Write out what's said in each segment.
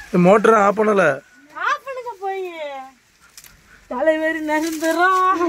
Motor off பண்ணல. Of பண்ணுங்க போய். தலைவரி நகர்ந்துறோம்.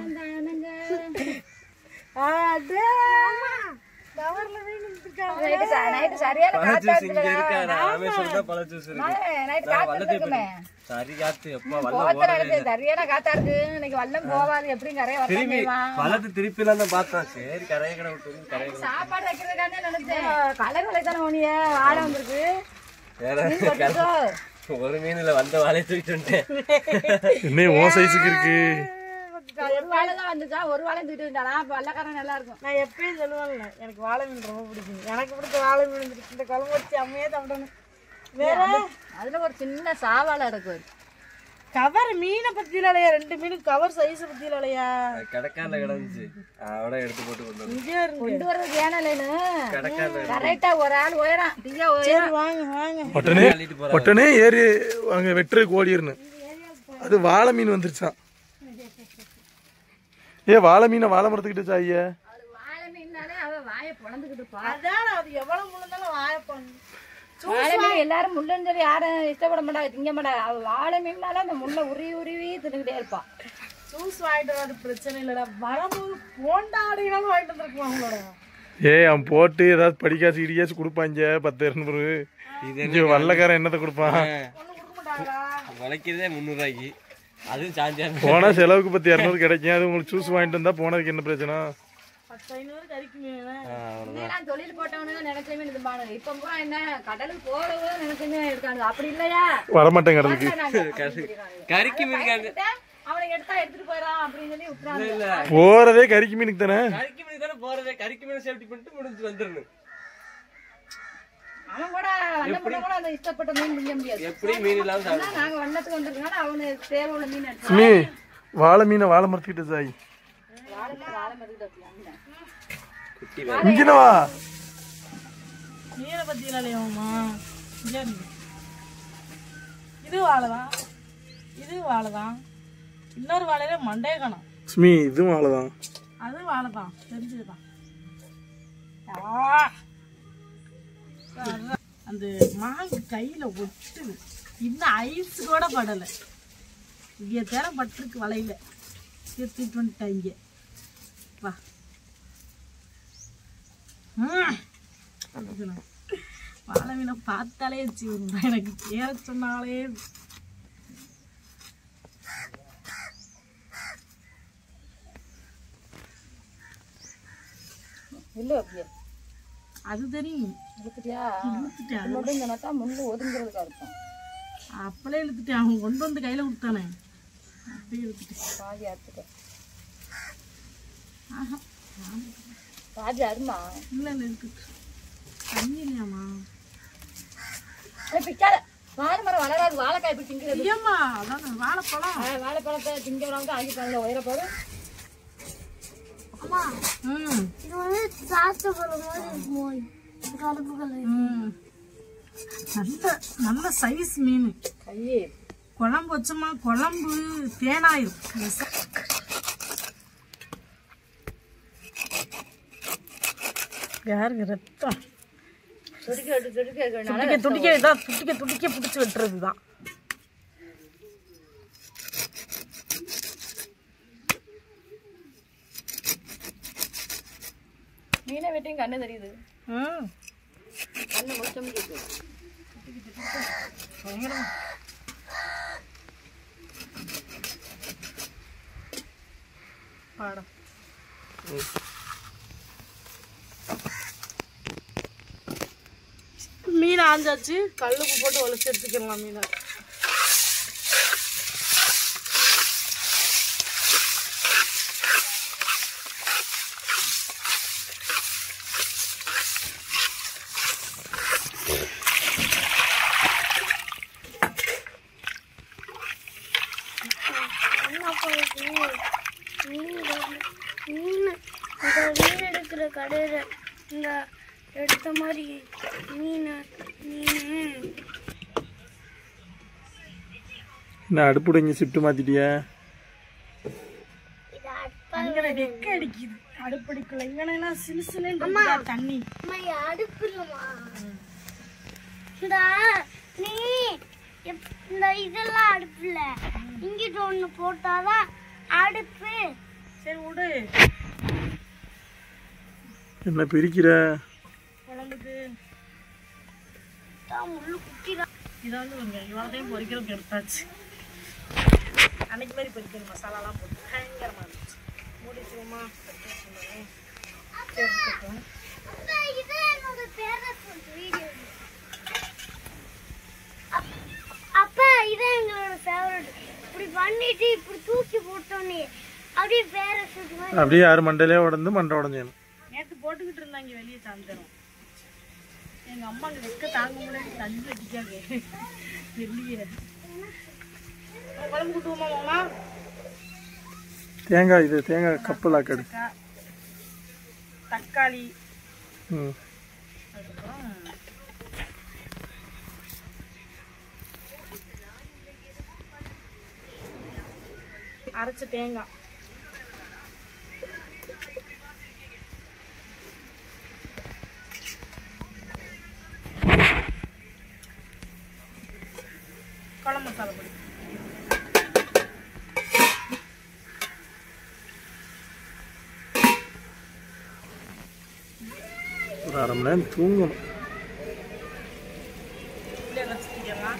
அடே கவர்ல போய் நின்னுட்டாங்க. நைட் சரியான காத்தா இருக்கு. நாமே சொல்றா பழ ஜூஸ் இருக்கு. நைட் காத்து இருக்குமே. சரி காத்து எப்ப வல்ல போற இடத்துல சரியான காத்தா இருக்கு. இன்னைக்கு வல்லம் போவாது. எப்படி கரைய வரலாம். பழத்தை திருப்பிலாம் தான் பார்த்தோம். சரி கரைய கடை விட்டு கரைய சாப்பாடு வைக்கிறதுக்கானே நினைச்சேன். கலர் தானே ஓனிய ஆட வந்திருக்கு. வேற ஒரு மீன்ல வந்த வாழையை தூக்கிட்டு வந்துட்டேன். என்ன ஓ சைஸுக்கு இருக்கு. ஒரு வாழை தான் வந்துச்சா, ஒரு வாழை தூக்கிட்டு வந்தானா வல்லக்காரன் நல்லா இருக்கும். நான் எப்பயும் சொல்லுவேன்ல, எனக்கு வாழை மீன் ரொம்ப பிடிக்கும். எனக்கு பிடிச்ச வாழை மீன் இந்த குழம்பு வச்சு அம்மையே தம்பிடணும். வேற அதுல ஒரு சின்ன சாவாழை இருக்கு. கவர் மீனை பத்தியில இல்லையா? 2 மீன் கவர் சைஸ் பத்தியில இல்லையா? கடற்கால கிடந்துச்சு. அவட எடுத்து போட்டு கொண்டு வர்றது ஏனலேன்னு கரெக்டா ஒரு ஆள் உயரம் தீயா உயரம். வாங்க ஒட்டனே ஏறி அங்க வெட்டுறதுக்கு ஓடிருன்னு. அது வாழை மீன் வந்துருச்சான். வாழை மீனை வாழை மரத்துக்கிட்டு சாய்ய. வாழை மீன்னாலே அவ வாயை பொழந்துக்கிட்டு பா. அதான் அது எவ்வளவு முழுந்தாலும் வாழை பண்ணு. வாழை மீன் எல்லாரும் முள்ளுன்னு சொல்லி யாரும் இஷ்டப்பட மாட்டாங்க, திங்க மாட்டாங்க. அவ வாழை மீன்னால அந்த முள்ளை உருவி தின்னுக்கிட்டே இருப்பா. ஜூஸ் வாங்கிட்டு வர பிரச்சனை இல்லடா. வரும்போது போண்டாடினாலும் வாங்கிட்டு வந்துருக்குமா அவங்களோட. அவன் போட்டு ஏதாவது படிக்காச்சு இடியாச்சு கொடுப்பாங்க 10,200. வல்லக்காரன் என்னத்தை கொடுப்பான்? வளைக்கிறதே 300 ரூபாய்க்கு. அதுவும் சாஞ்சியா போனா செலவுக்கு 10,200 கிடைக்கும். அது உங்களுக்கு ஜூஸ் வாங்கிட்டு வந்தா போனதுக்கு என்ன பிரச்சனை? 10,500 கறிக்கு மீன் தொழில் போட்டவனுங்க நினைச்ச மீன் இது பாருங்க. இப்ப பூரா என்ன கடலுக்கு போறவங்க நினைச்ச மீன் இருக்காங்க. அப்படி இல்லையா? வரமாட்டேன் கடலுக்கு. கறிக்கு மீன் அவனை எடுத்துட்டு போயிடறான் அப்படின்னு சொல்லி விட்டுறாங்க. போறதே கறிக்கு மீனுக்கு தானே. கறிக்கு மீன் தானே போறதே. கறிக்கு மீன் சேஃப்டி பண்ணிட்டு முடிஞ்சு வந்துடணும். அவன் கூட கூட அந்த இஷ்டப்பட்ட மீன் திங்க முடியாது. எப்படி மீன் இல்லாம நாங்க வண்ணத்துக்கு வந்திருக்கனால அவனுக்கு தேவை உள்ள மீன் எடுத்து வாழை மீனை வாழை மரத்துக்கிட்டு சாய். வாழை மதிக்கிட்டு இங்கனவா மீனை பத்தியில இல்லையாமா? இது வாழைதான், இது வாழைதான். இன்னொரு வாழையில மண்டையே காணும். ஸ்மி இதுவும் வாழைதான். அது வாழைதான், தெரிஞ்சுதான். அந்த மாங்கு கையில ஒட்டுது. இன்னும் ஐஸ் கூட படலை. இங்கே தேர பட்டிருக்கு வலையில. எடுத்துட்டு வந்துட்டாங்க. வா வாழை மீனை பார்த்தாலே எனக்கு ஏற சொன்னாலே இல்ல. அது தெரியும். இழுத்துட்டியா? முள்ளு ஒதுங்கிறதுக்கா இருக்கும். அப்பளே இழுத்துட்டேன். அவன் கொண்டு வந்து கையில கொடுத்தானே அப்படியே இழுத்துட்டேன். பாதி அறுத்துக்க. பாதி அருமா இல்லை இல்லை இழுத்துட்டு தண்ணி இல்லையாம்மா? பிக்காத வாழை மரம் வளராது. வாழைக்காய் எப்படி திங்கிறது? இல்லையம்மா, அதான் வாழைப்பழம். வாழைப்பழத்தை திங்கிறவங்க ஆகிப்பாங்க. உயரப்போது நல்ல சைஸ் மீன். குழம்பு வச்சோமா குழம்பு தேனாயிரும். யாருக்கு ரத்தம் துடிக்க பிடிச்சி வெட்டுறதுதான். மீனை வெட்டியும் கண்ணு தெரியுது. கண்ணு முடிச்சோம் பாடம். மீன் ஆஞ்சாச்சு. கல்லுக்கு போட்டு ஒலசி எடுத்துக்கலாம் மீனை. மீன் எடுக்கிற கடையில இந்த எடுத்த மாதிரி மீன் என்ன அடுப்புடைங்க ஷிஃப்ட் மாத்திட்டியா? வெக்க அடிக்குது. அடுப்படிக்குள்ள இவனா சிலுசிலுன்னு தண்ணி அடுப்புலமா நீ இந்த இதெல்லாம் அடுப்புல இங்கிட்ட ஒண்ணு போட்டாதான் அடுப்பு. சரி விடு. என்ன பிரிக்கிற? குழம்புக்கு முள்ளு குத்திதான். இதை வந்து இவ்வளோத்தையும் பொரிக்கிறதுக்கு எடுத்தாச்சு. அன்னைக்கு மாதிரி பொரிக்கிற மசாலாலாம் போட்டு பயங்கரமாக இருந்துச்சு. மூடிச்சுமா எடுத்துட்டோம். அப்பா இதான் எங்களோட ஃபேவரட். இப்படி பண்ணிட்டு இப்படி தூக்கி போட்டோன்னே அப்படியே பேரசூட் மாதிரி அப்படியே யாரு மண்டையிலே உடந்து மண்டை உடஞ்சேன். நேற்று போட்டுக்கிட்டு இருந்தாங்க வெளியே சாயந்தரம். எங்கள் அம்மா அங்கே வெக்க தாங்க முடியாது தண்ணி வச்சுக்காங்க வெளியே. குழம்பு கூட்டுவோமா மாமா? தேங்காய் இது தேங்காய் கப்பு லாக்கடு. தக்காளி ம் அதுக்கப்புறம் அரைச்ச தேங்காய். குழம்பு மசாலா பொடி. ஒரு அரை மணி நேரம் தூங்கணும். வச்சுக்கலாம்.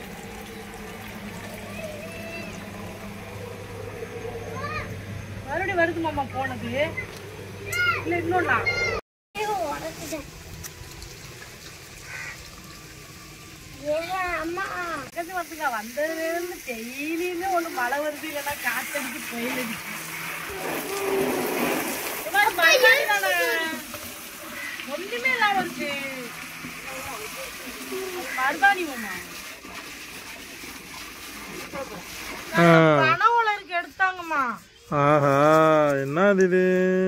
மறுபடியும் வருது மாமா போனது இல்லை இன்னொன்னா அம்மா வரதுக்கா வந்ததுலேருந்து டெய்லியுமே ஒன்று மழை வருது இல்லைன்னா காத்தடிக்கு புயல் அடிக்கு. ஒன்றுமே இல்லாம இருக்கு மருதாணி மாமா. கனவுல இருக்கு எடுத்தாங்கம்மா. ஆஹா என்ன இது?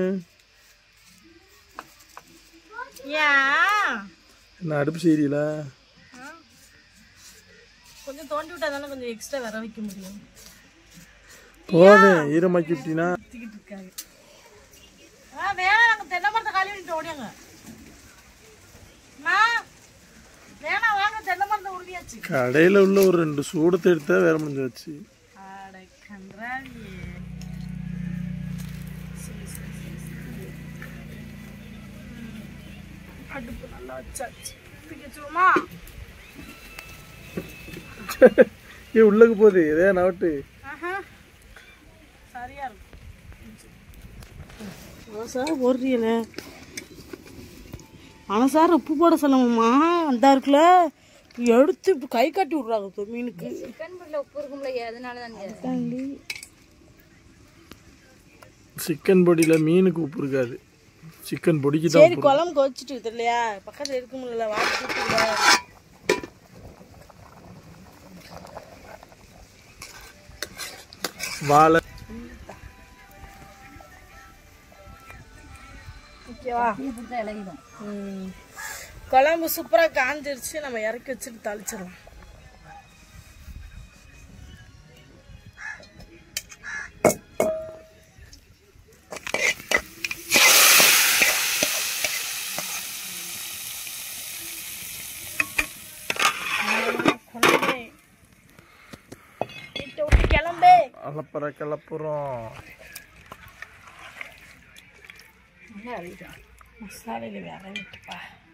ஏன் என்ன அடுப்பு செய்யல? கொஞ்சம் தோண்டி விட்டா தானே கொஞ்சம் எக்ஸ்ட்ரா வர வைக்க முடியும். போதும் ஈரமாக்கி விட்டீங்கன்னா இருக்காங்க. வேணா நாங்க தென்னை மரத்தை காலி பண்ணிட்டு ஓடியாங்க. வேணா வாங்க தென்னை மரத்தை உருவியாச்சு. கடையில உள்ள ஒரு 2 சூடத்தை எடுத்தா வேற முடிஞ்சு வச்சு. அடுப்பு நல்லா வச்சாச்சு. பிடிச்சுமா ஏ உள்ளக்கு போகுது இதே நவட்டு. சரியா இருக்கும். சார் போடுறீல ஆனால் சார் உப்பு போட சொல்லணுமா? அந்த இருக்குல்ல எடுத்து இப்போ கை காட்டி விட்றாங்க மீனுக்கு. சிக்கன் பொடியில் உப்பு இருக்கும்ல அதனால தான். சிக்கன் பொடியில மீனுக்கு உப்பு இருக்காது, சிக்கன் பொடிக்கு தான். சரி குழம்பு வச்சுட்டு இல்லையா பக்கத்தில் இருக்க முடியல வாட்டி வாழை. ஓகேவா? குழம்பு சூப்பராக காஞ்சிருச்சு. நம்ம இறக்கி வச்சுட்டு தாளிச்சிடலாம். கிளம்பு கிளப்புறோம். மசாலையில் வேற விட்டுப்பா.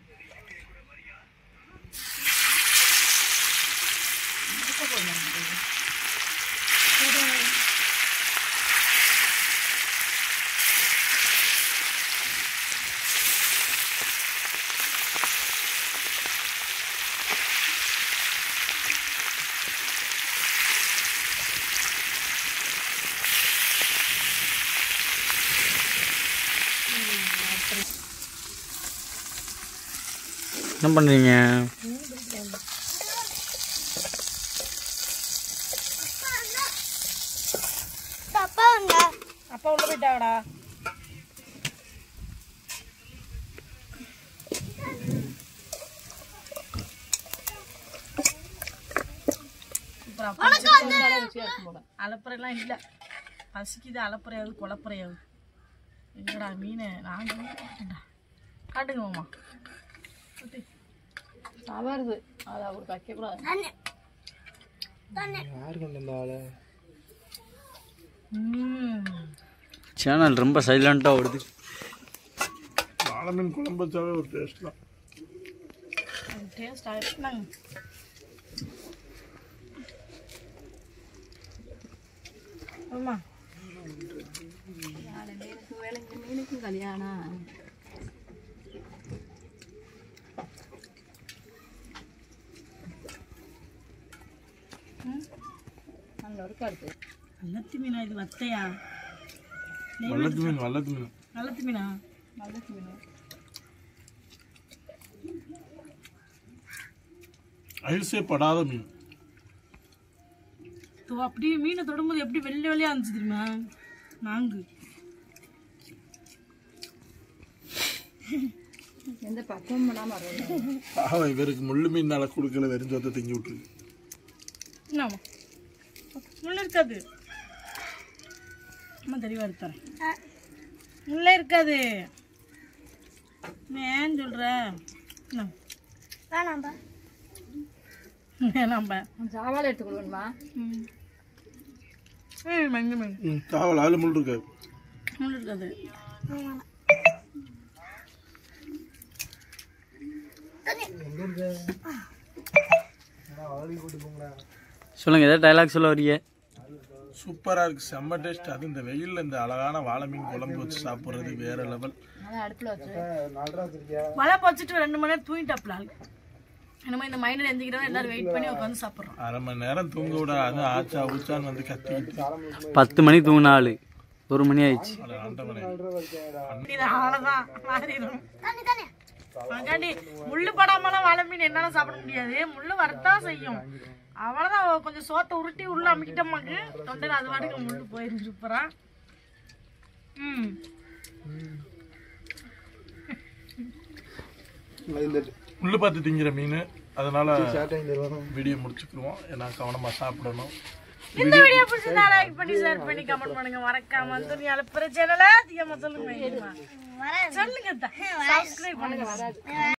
என்ன பண்றீங்க? அப்பா வந்த அப்பா உள்ள போயிட்டாடா. அலப்பறையெல்லாம் இல்லை. பசிக்குது அலப்பறையாவது குழப்பறையாவது. எங்கடா மீன் நான் காட்டுங்க மாமா. சவருது அதை அவருக்கு வைக்கக்கூடாது. சேனல் ரொம்ப சைலண்டா ஓடுது. வாழை மீன் குழம்பு வச்சாவே ஒரு டேஸ்ட் தான். டேஸ்ட் ஆயிடுச்சுனாங்க. ஆமா மீனுக்கும் கல்யாணம். அங்க இருக்காது. நல்லத்தி மீனா இது? வத்தையா? வல்லத்து மீன். வல்லத்து மீன். நல்லத்தி மீனா? நல்ல மீன். ஐஸே படாத மீன். அப்படியே மீனை தொடும்போது எப்படி வெள்ளை வெள்ளையா இருந்துச்சு தெரியுமா? நாங்கு எந்த பக்கம் பண்ணாம வரும். பாவம் இவருக்கு முள்ளு மீனால கொடுக்கல, வெறும் சொத்தை திங்கி விட்டுருக்கு. என்னம்மா முள்ள இருக்காது. அம்மா தெளிவா எடுத்துறேன். முள்ள இருக்காது. ஏன் சொல்ற? வேணாம்பா. வேணாம்பா. சாவால் எடுத்து கொடுக்கணுமா? மஞ்சள் மீன் தாவல் அதில் முள் இருக்காது. முள்ள இருக்காது. சொல்லுங்க, ஏதாவது டைலாக் சொல்ல வரீங்க? சூப்பரா இருக்கு, செம்ம டேஸ்ட். அது இந்த வெயில்ல இந்த அழகான வாழை மீன் குழம்பு வச்சு சாப்பிடுறது வேற லெவல். அடுப்புல வச்சு மழை பொச்சிட்டு 2 மணி நேரம் தூங்கிட்டாப்ல. நம்ம இந்த மைண்டில் எந்திக்கிறோம், எல்லாரும் வெயிட் பண்ணி உட்காந்து சாப்பிட்றோம். அரை மணி நேரம் தூங்க விட அது ஆச்சா ஊச்சான்னு வந்து கத்திக்கிட்டு 10 மணி தூங்கினாலு 1 மணி ஆயிடுச்சு. அவ்வளோதான் மாறிடும். அதுக்காண்டி முள்ளு படாமலாம் வாழை மீன் என்னால சாப்பிட முடியாது. முள்ளு வரத்தான் செய்யும். அவ்வளோதான். கொஞ்சம் சோத்தை உருட்டி உள்ள அமுக்கிட்டோமாக்கு தொண்டையில் அது வாட்டுக்கு முள்ளு போயிருந்துருப்பறான். முள்ளு பார்த்து திங்கிற மீன். அதனால வீடியோ முடிச்சுக்குருவோம். ஏன்னா கவனமா சாப்பிடணும். இந்த வீடியோ பிடிச்சிருந்தா லைக் பண்ணி ஷேர் பண்ணி கமெண்ட் பண்ணுங்க. மறக்காம துணி அழுப்புற சேனலை அதிகமா சொல்லுங்க. சொல்லுங்க, சப்ஸ்கிரைப் பண்ணுங்க.